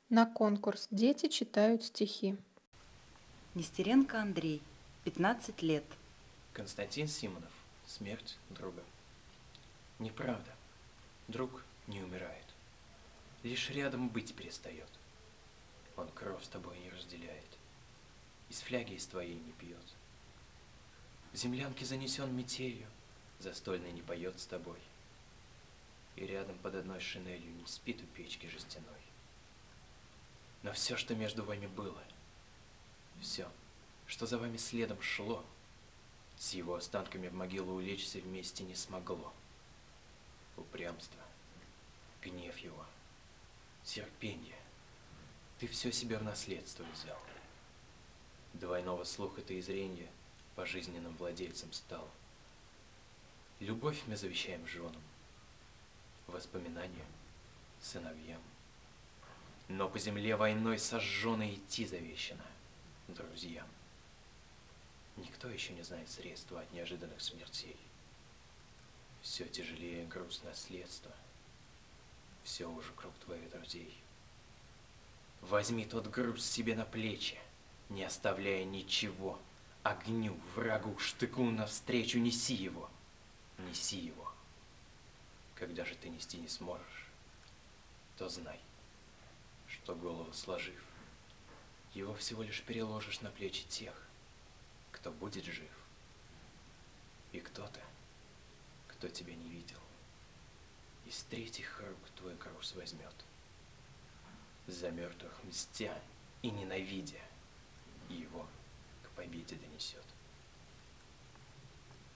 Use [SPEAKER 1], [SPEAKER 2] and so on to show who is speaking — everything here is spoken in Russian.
[SPEAKER 1] На конкурс дети читают стихи.
[SPEAKER 2] Нестеренко Андрей, 15 лет.
[SPEAKER 3] Константин Симонов. Смерть друга. Неправда. Друг не умирает. Лишь рядом быть перестает. Он кровь с тобой не разделяет. Из фляги из твоей не пьет. В землянке занесен метелью, застольный не поет с тобой. И рядом под одной шинелью не спит у печки жестяной. Но все, что между вами было, все, что за вами следом шло, с его останками в могилу улечься вместе не смогло. Упрямство, гнев его, терпенье, ты все себе в наследство взял. Двойного слуха ты и зренья пожизненным владельцем стал. Любовь мы завещаем женам, воспоминания сыновьям. Но по земле войной сожженной идти завещано друзьям. Никто еще не знает средства от неожиданных смертей. Все тяжелее груз наследства. Все уже круг твоих друзей. Возьми тот груз себе на плечи, не оставляя ничего. Огню, врагу, штыку навстречу неси его. Неси его. Когда же ты нести не сможешь, то знай, что голову сложив, его всего лишь переложишь на плечи тех, кто будет жив. И кто-то, кто тебя не видел, из третьих рук твой груз возьмет, за мертвых мстя и ненавидя, его к победе донесет.